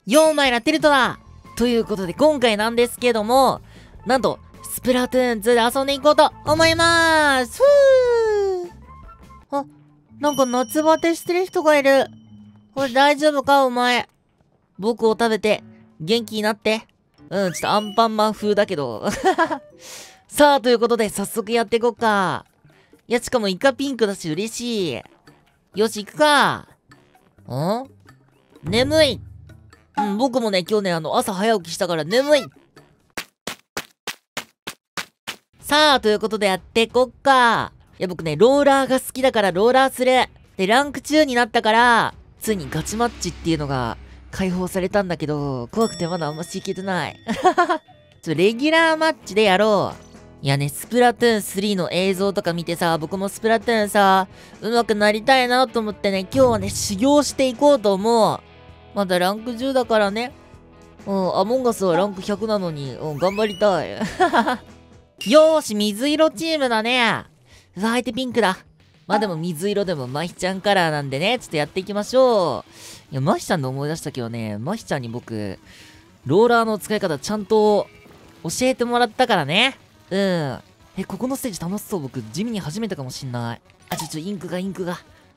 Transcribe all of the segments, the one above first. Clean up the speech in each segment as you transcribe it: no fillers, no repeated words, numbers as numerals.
よーまいらテルトだということで今回なんですけども、なんと、スプラトゥーン2で遊んでいこうと思いまーす。あ、なんか夏バテしてる人がいる。これ大丈夫かお前。僕を食べて元気になって。ちょっとアンパンマン風だけど。さあ、ということで早速やっていこうか。いや、しかもイカピンクだし嬉しい。よし、行くか。眠い。僕もね、今日ね、朝早起きしたから眠い。さあ、ということでやっていこっか。いや、僕ね、ローラーが好きだからローラーする。で、ランク中になったから、ついにガチマッチっていうのが解放されたんだけど、怖くてまだあんましいけてない。レギュラーマッチでやろう。いやね、スプラトゥーン3の映像とか見てさ、僕もスプラトゥーンさ、上手くなりたいなと思ってね、今日はね、修行していこうと思う。まだランク10だからね。アモンガスはランク100なのに、頑張りたい。よーし、水色チームだね。うわ、相手ピンクだ。まあでも水色でもマヒちゃんカラーなんでね、ちょっとやっていきましょう。いや、マヒちゃんで思い出したけどね、マヒちゃんに僕、ローラーの使い方ちゃんと教えてもらったからね。ここのステージ楽しそう。僕、地味に初めてかもしんない。インクが。インク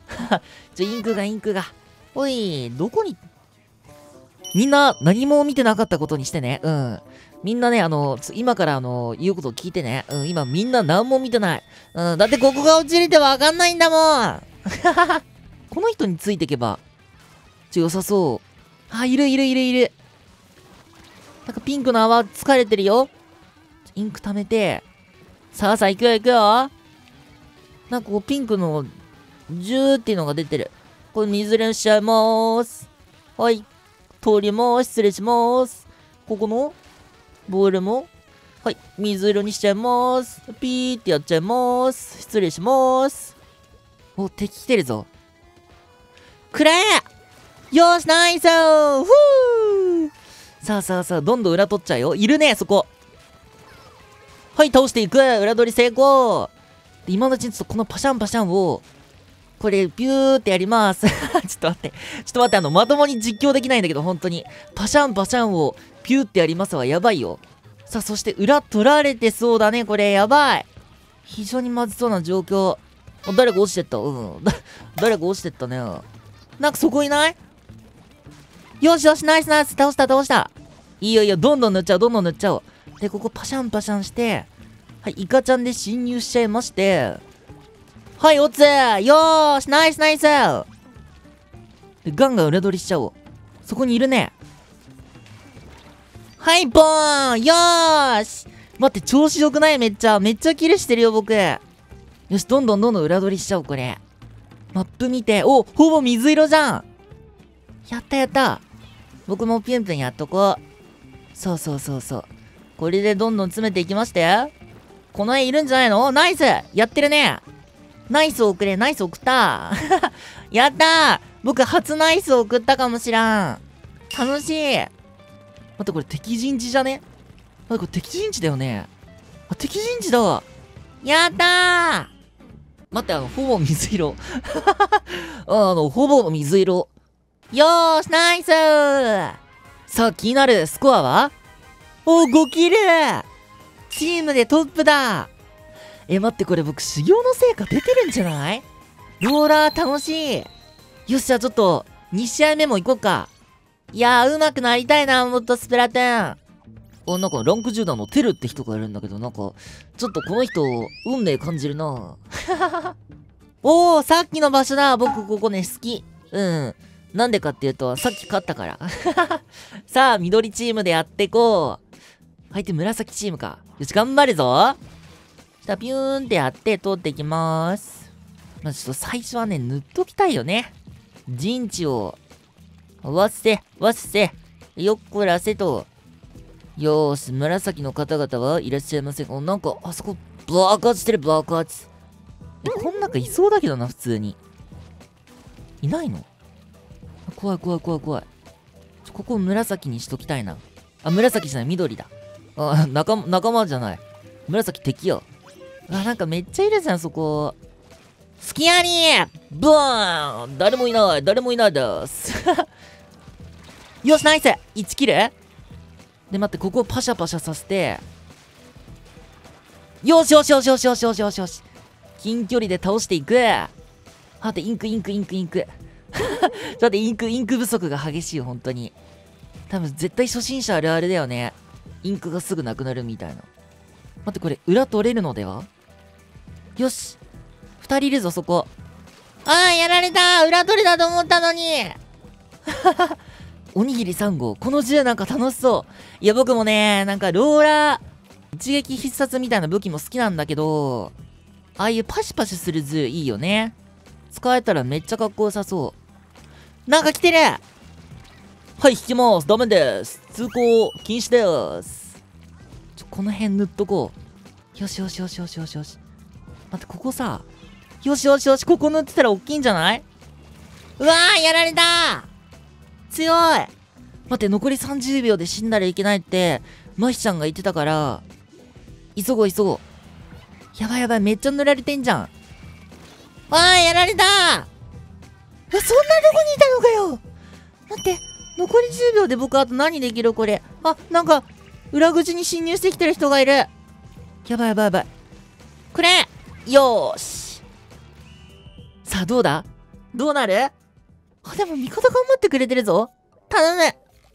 が。おい、どこに、みんな何も見てなかったことにしてね。みんなね、今から言うことを聞いてね。今みんな何も見てない。だってここが落ちるってわかんないんだもん。この人についてけば、良さそう。いる。なんかピンクの泡疲れてるよ。インク溜めて。さあ、行くよ。なんかこうピンクの、ジューっていうのが出てる。これ水入れしちゃいまーす。はい。通ります。失礼します。ここのボールも、はい。水色にしちゃいます。ピーってやっちゃいます。失礼します。お、敵来てるぞ。くれよーし、ナイスーふーさあ、どんどん裏取っちゃうよ。いるね、そこ。はい、倒していく。裏取り成功。で、今のうちにちょっとこのパシャンを、これ、ビューってやります。ちょっと待って、まともに実況できないんだけど、本当に。パシャンを、ピューってやりますわ。やばいよ。さあ、そして裏取られてそうだね、これ。やばい。非常にまずそうな状況。誰か落ちてった。誰か落ちてったね。なんかそこいない？よし、ナイス。倒した。いいよ、どんどん塗っちゃおう。で、ここパシャンして、はい、イカちゃんで侵入しちゃいまして、はい、オツよーし、ナイスで、ガンガン裏取りしちゃおう。そこにいるね。はい、ボーンよーし待って、調子よくない？めっちゃキルしてるよ、僕。よし、どんどん裏取りしちゃおう、これ。マップ見て、ほぼ水色じゃん。やった。僕もピュンピュンやっとこう。そう。これでどんどん詰めていきまして。この絵いるんじゃないの？ナイスやってるね。ナイス送ったやったー僕初ナイス送ったかもしらん。楽しい。待って、これ敵陣地じゃね？待って、これ敵陣地だよね。敵陣地だわ。やったー待って、ほぼ水色。ほぼ水色。よーし、ナイスーさあ、気になるスコアは5キルチームでトップだ。待って、これ僕修行の成果出てるんじゃない？ローラー楽しい。よし、じゃあちょっと、2試合目も行こうか。いやー、上手くなりたいな、もっとスプラトゥーン。なんかランク10段のテルって人がいるんだけど、なんか、ちょっとこの人、運命感じるな。さっきの場所だ。僕ここね、好き。なんでかっていうと、さっき勝ったから。さあ、緑チームでやっていこう。相手紫チームか。よし、頑張るぞ。ピューンってやって通っていきまーす。ちょっと最初はね、塗っときたいよね。陣地を、わっせ、よっこらせと。よーし、紫の方々はいらっしゃいません。なんか、あそこ、爆発してる、爆発。こん中いそうだけどな、普通に。いないの？怖い。ここ紫にしときたいな。紫じゃない、緑だ。仲間じゃない。紫敵よ。なんかめっちゃいるじゃん、そこ。スキアリーブーン誰もいないです。 よし、ナイス !1 キルで、待って、ここをパシャパシャさせて、よしよしよしよしよしよしよしよし。近距離で倒していく。待って、インク。ちょっと待って、インク不足が激しいよ、本当に。多分、絶対初心者あるあるだよね。インクがすぐなくなるみたいな。待って、これ、裏取れるのでは？よし。2人いるぞ、そこ。ああ、やられた！裏取りだと思ったのにおにぎり3号。この銃なんか楽しそう。いや、僕もね、なんかローラー、一撃必殺みたいな武器も好きなんだけど、ああいうパシパシする銃いいよね。使えたらめっちゃかっこよさそう。なんか来てる！はい、引きます。ダメです。通行禁止です。この辺塗っとこう。よしよしよしよしよしよし。待って、ここさ。よしよしよし、ここ塗ってたらおっきいんじゃない？うわー、やられた！強い！待って、残り30秒で死んだらいけないって、マヒちゃんが言ってたから、急ごう。やばいやばい、めっちゃ塗られてんじゃん。わー、やられた！そんなとこにいたのかよ！待って、残り10秒で僕あと何できるこれ。あ、なんか、裏口に侵入してきてる人がいる。やばい。これ！よーし。さあ、どうだ？どうなる？あ、でも味方頑張ってくれてるぞ。頼む。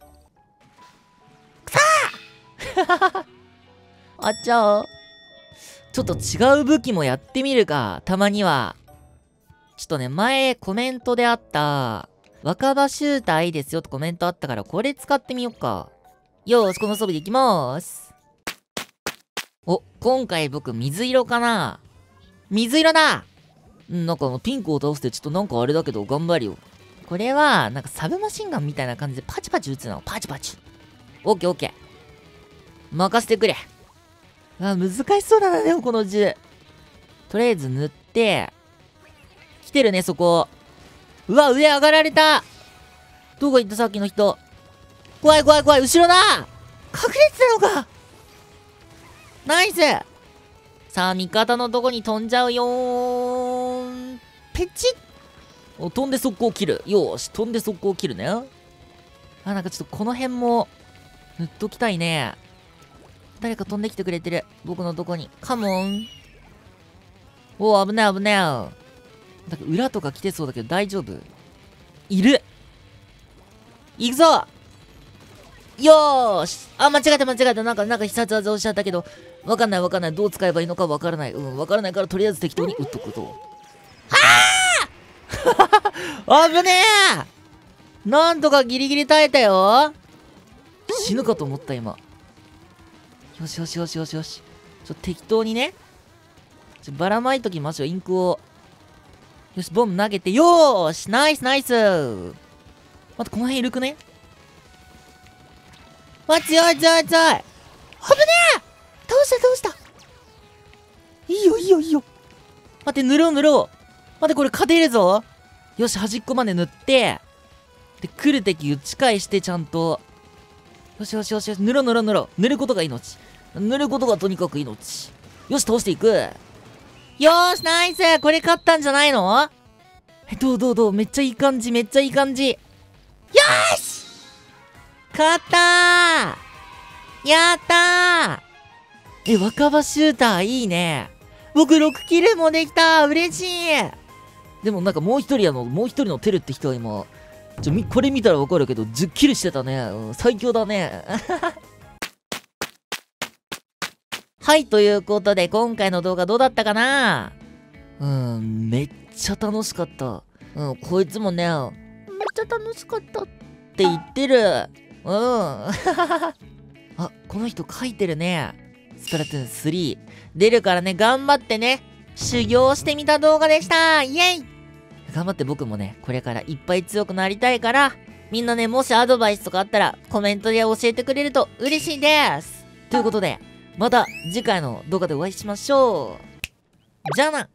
くそーあっちゃー。ちょっと違う武器もやってみるか。たまには。ちょっとね、前コメントであった、若葉シューターいいですよってコメントあったから、これ使ってみよっか。よーし、この装備でいきまーす。お、今回僕水色かな？水色だ！なんかピンクを倒してちょっとなんかあれだけど頑張るよ。これは、なんかサブマシンガンみたいな感じでパチパチ撃つの。パチパチ。オッケー。任せてくれ。あ、難しそうだな、でもこの銃。とりあえず塗って、来てるね、そこ。うわ、上上がられた！どこ行ったさっきの人。怖い、後ろだ！隠れてたのか！ナイス！さあ、味方のとこに飛んじゃうよー。ペチッ！お、飛んで速攻切る。よーし、飛んで速攻切るね。あ、なんかちょっとこの辺も、塗っときたいね。誰か飛んできてくれてる。僕のとこに。カモン。おー、危ない。なんか裏とか来てそうだけど大丈夫？いる！行くぞ！よーし！あ、間違えた。なんか必殺技をしちゃったけど、わかんない。どう使えばいいのかわからない。わからないからとりあえず適当に撃っとくと。はぁ危ねえ！なんとかギリギリ耐えたよ。死ぬかと思った今。よし。適当にね。ばらまいときましょう、インクを。よし、ボム投げて、よーし！ナイス！待って、この辺いるくね？強い！危ねえ！倒したいいよ。待って、塗ろう。待って、これ勝てるぞ。よし、端っこまで塗って、で、来る敵打ち返して、ちゃんと。よし。塗ろう。塗ることが命。塗ることがとにかく命。よし、倒していく。よーし、ナイス！これ勝ったんじゃないの？どう？めっちゃいい感じ。よーし！勝ったー！やったー！若葉シューターいいね。僕6キルもできた！嬉しい！でもなんかもう一人のテルって人は今、これ見たらわかるけど、10キルしてたね。最強だね。はい、ということで、今回の動画どうだったかな？めっちゃ楽しかった。こいつもね、めっちゃ楽しかったって言ってる。あ、この人書いてるね。スプラトゥーン3。出るからね、頑張ってね、修行してみた動画でした。イェイ！頑張って僕もね、これからいっぱい強くなりたいから、みんなね、もしアドバイスとかあったら、コメントで教えてくれると嬉しいです。ということで、また次回の動画でお会いしましょう。じゃあな！